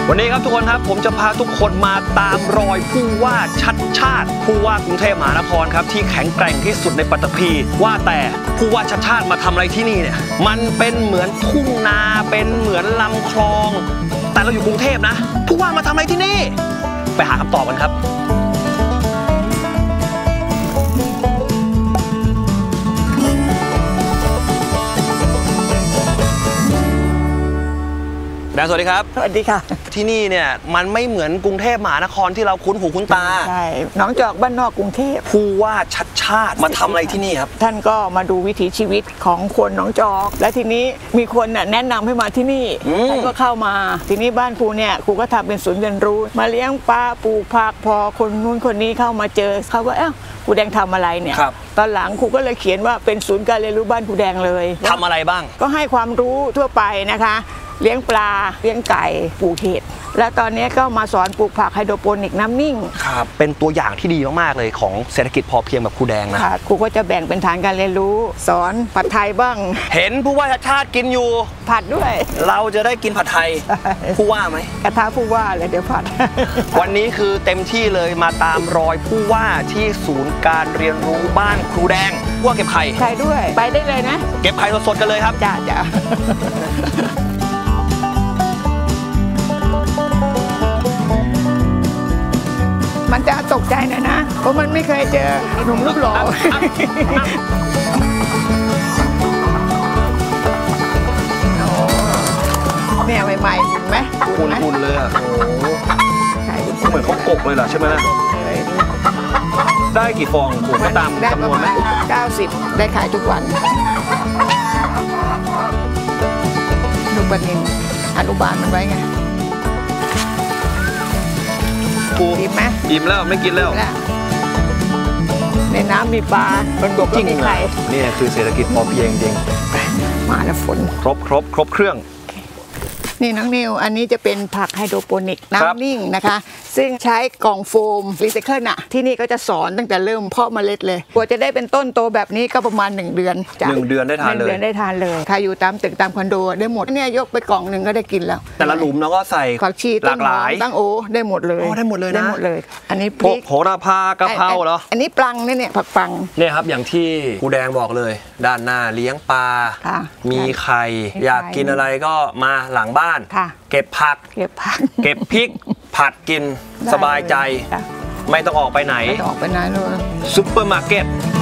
วันนี้ครับทุกคนครับผมจะพาทุกคนมาตามรอยผู้ว่าชัดชาติผู้ว่ากรุงเทพมหานครครับที่แข็งแกร่งที่สุดในปัตตภีว่าแต่ผู้ว่าชัดชาติมาทำอะไรที่นี่เนี่ยมันเป็นเหมือนทุ่งนาเป็นเหมือนลำคลองแต่เราอยู่กรุงเทพนะผู้ว่ามาทำอะไรที่นี่ไปหาคำตอบกันครับสวัสดีครับสวัสดีค่ะที่นี่เนี่ยมันไม่เหมือนกรุงเทพมหานครที่เราคุ้นหูคุ้นตาใช่น้องจอกบ้านนอกกรุงเทพผู้ว่าชัดชาติมาทำอะไรที่นี่ครับท่านก็มาดูวิถีชีวิตของคนน้องจอกและทีนี้มีคนแนะนำให้มาที่นี่ท่านก็เข้ามาทีนี้บ้านครูเนี่ยครูก็ทำเป็นศูนย์เรียนรู้มาเลี้ยงปลาปลูกผักพอคนนู้นคนนี้เข้ามาเจอเขาก็ครูแดงทำอะไรเนี่ยตอนหลังครูก็เลยเขียนว่าเป็นศูนย์การเรียนรู้บ้านครูแดงเลยทำอะไรบ้างก็ให้ความรู้ทั่วไปนะคะเลี้ยงปลาเลี้ยงไก่ปลูกเห็ดและตอนนี้ก็มาสอนปลูกผักไฮโดรโปนิกน้ำนิ่งครับเป็นตัวอย่างที่ดีมากๆเลยของเศรษฐกิจพอเพียงแบบครูแดงนะครูก็จะแบ่งเป็นฐานการเรียนรู้สอนผัดไทยบ้างเห็นผู้ว่าชัดชาติกินอยู่ผัดด้วยเราจะได้กินผัดไทยผู้ว่าไหมกระทะผู้ว่าเลยเดี๋ยวผัดวันนี้คือเต็มที่เลยมาตามรอยผู้ว่าที่ศูนย์การเรียนรู้บ้านครูแดงผู้ว่าเก็บไข่ใช่ด้วยไปได้เลยนะเก็บไข่สดๆกันเลยครับจ้ามันจะตกใจหน่อยนะเพราะมันไม่เคยเจอหนุ่มรูปหล่อเนี่ยใหม่ๆเห็นไหมคุณเลยอ่ะโอ้เหมือนเขากกเลยเหรอใช่ไหมล่ะได้กี่ฟองคุณก็ตามจำนวนไหม 90ได้ขายทุกวันลูกบันนินอนุบาลมันไว้ไงอิ่มไหมอิ่มแล้วไม่กินแล้วในน้ำมีปลาบนบกก็มีไข่นี่คือเศรษฐกิจพอเพียงจริงมาแล้วฝนครบเครื่องนี่น้องนิวอันนี้จะเป็นผักไฮโดรโปนิกน้ำนิ่งนะคะซึ่งใช้กล่องโฟมรีไซเคิลที่นี่ก็จะสอนตั้งแต่เริ่มเพาะเมล็ดเลยกว่าจะได้เป็นต้นโตแบบนี้ก็ประมาณ1 เดือน 1 เดือนได้ทานเลย 1 เดือนได้ทานเลยใครอยู่ตามตึกตามคอนโดได้หมดเนี่ยยกไปกล่องหนึ่งก็ได้กินแล้วแต่ละหลุมเราก็ใส่ผักชีหลากหลายตั้งโอได้หมดเลยได้หมดเลยนะได้หมดเลยอันนี้พริกโหระพากะเพราเหรออันนี้ปลังเนี่ยผักปังเนี่ยครับอย่างที่ครูแดงบอกเลยด้านหน้าเลี้ยงปลามีไข่อยากกินอะไรก็มาหลังบ้านเก็บผักเก็บพริกผัดกินสบายใจไม่ต้องออกไปไหนเลยซุปเปอร์มาร์เก็ต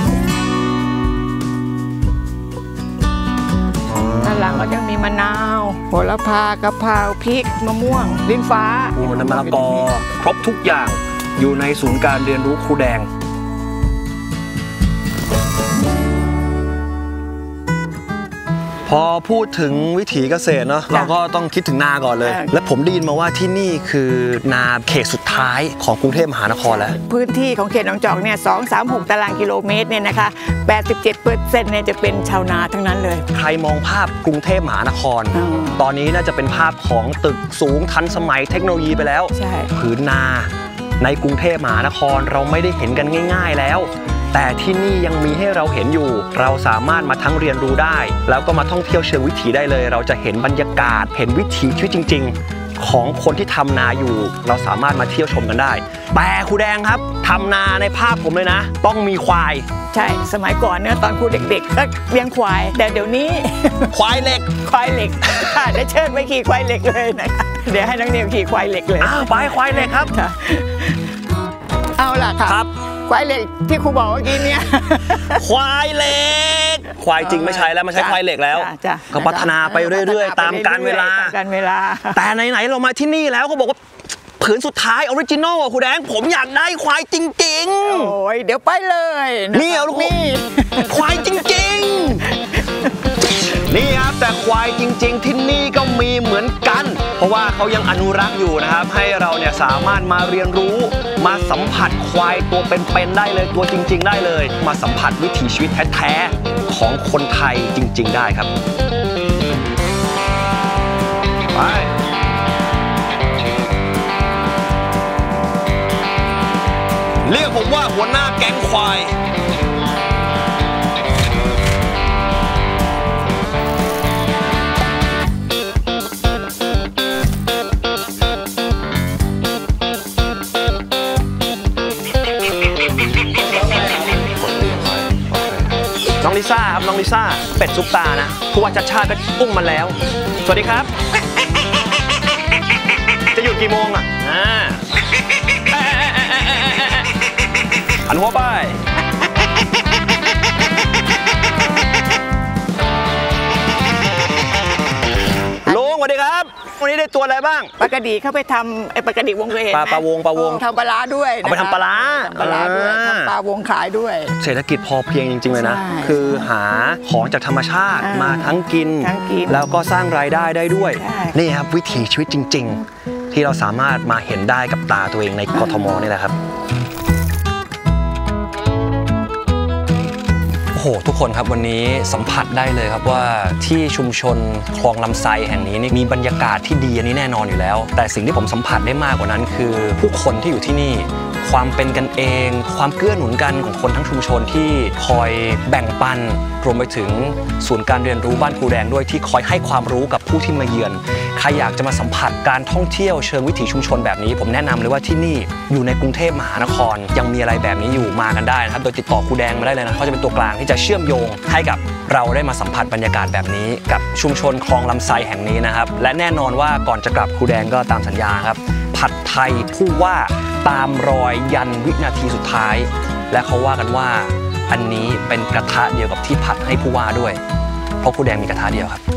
ด้านหลังก็ยังมีมะนาวโหระพากะเพราพริกมะม่วงลิ้นฟ้าน้ำมะละกอครบทุกอย่างอยู่ในศูนย์การเรียนรู้ครูแดงพอพูดถึงวิถีเกษตรเนาะเราก็ต้องคิดถึงนาก่อนเลยและผมได้ยินมาว่าที่นี่คือนาเขตสุดท้ายของกรุงเทพมหานครแล้วพื้นที่ของเขตหนองจอกเนี่ย236 ตารางกิโลเมตรเนี่ยนะคะ 87% เนี่ยจะเป็นชาวนาทั้งนั้นเลยใครมองภาพกรุงเทพมหานครตอนนี้น่าจะเป็นภาพของตึกสูงทันสมัยเทคโนโลยีไปแล้วผืนนาในกรุงเทพมหานครเราไม่ได้เห็นกันง่ายๆแล้วแต่ที่นี่ยังมีให้เราเห็นอยู่เราสามารถมาทั้งเรียนรู้ได้แล้วก็มาท่องเที่ยวเชิงวิถีได้เลยเราจะเห็นบรรยากาศเห็นวิถีชีวิตจริงๆของคนที่ทำนาอยู่เราสามารถมาเที่ยวชมกันได้แต่ครูแดงครับทำนาในภาพผมเลยนะต้องมีควายใช่สมัยก่อนเนี่ยตอนครูเด็กๆก็เลี้ยงควายแต่เดี๋ยวนี้ควายเหล็กได้เชิญไปขี่ควายเหล็กเลยนะคะเดี๋ยวให้น้องนิวขี่ควายเหล็กเลยไปควายเหล็กครับเอาล่ะครับควายเหล็กที่ครูบอกเมื่อกี้เนี่ยควายเหล็กควายจริงไม่ใช่แล้วมันใช้ควายเหล็กแล้วก็พัฒนาไปเรื่อยๆตามกาลเวลาแต่ไหนๆเรามาที่นี่แล้วเขาบอกว่าผืนสุดท้ายออริจินอลครูแดงผมอยากได้ควายจริงๆโอ้ยเดี๋ยวไปเลยนี่เอาลูกนี่ควายจริงๆนี่ครับแต่ควายจริงๆที่นี่ก็มีเหมือนกันเพราะว่าเขายังอนุรักษ์อยู่นะครับให้เราเนี่ยสามารถมาเรียนรู้มาสัมผัสควายตัวเป็นๆได้เลยตัวจริงๆได้เลยมาสัมผัสวิถีชีวิตแท้ๆของคนไทยจริงๆได้ครับไปเรียกผมว่าหัวหน้าแก๊งควายน้องลิซ่าครับน้องลิซ่าเป็ดซุปตานะผู้ว่าชัดชาติก็อุ้มมาแล้วสวัสดีครับจะหยุดกี่โมงอ่ะหันหัวไปลุงสวัสดีครับวันนี้ได้ตัวอะไรบ้างปลากระดีเข้าไปทำปลากระดีวงเวทปลาวงทำปลาด้วยเอาไปทำปลาด้วยทำปลาวงขายด้วยเศรษฐกิจพอเพียงจริงๆเลยนะคือหาของจากธรรมชาติมาทั้งกินแล้วก็สร้างรายได้ได้ด้วยนี่ครับวิถีชีวิตจริงๆที่เราสามารถมาเห็นได้กับตาตัวเองในกทมนี่แหละครับโอ้โหทุกคนครับวันนี้สัมผัสได้เลยครับว่าที่ชุมชนคลองลำไซแห่งนี้มีบรรยากาศที่ดีอันนี้แน่นอนอยู่แล้วแต่สิ่งที่ผมสัมผัสได้มากกว่านั้นคือผู้คนที่อยู่ที่นี่ความเป็นกันเองความเกื้อหนุนกันของคนทั้งชุมชนที่คอยแบ่งปันรวมไปถึงศูนย์การเรียนรู้บ้านครูแดงด้วยที่คอยให้ความรู้กับผู้ที่มาเยือนใครอยากจะมาสัมผัสการท่องเที่ยวเชิงวิถีชุมชนแบบนี้ผมแนะนำเลยว่าที่นี่อยู่ในกรุงเทพมหานครยังมีอะไรแบบนี้อยู่มากันได้นะครับโดยติดต่อครูแดงมาได้เลยนะเขาจะเป็นตัวกลางที่จะเชื่อมโยงให้กับเราได้มาสัมผัสบรรยากาศแบบนี้กับชุมชนคลองลำไซแห่งนี้นะครับและแน่นอนว่าก่อนจะกลับครูแดงก็ตามสัญญาครับผัดไทยผู้ว่าตามรอยยันวินาทีสุดท้ายและเขาว่ากันว่าอันนี้เป็นกระทะเดียวกับที่ผัดให้ผู้ว่าด้วยเพราะครูแดงมีกระทะเดียวครับ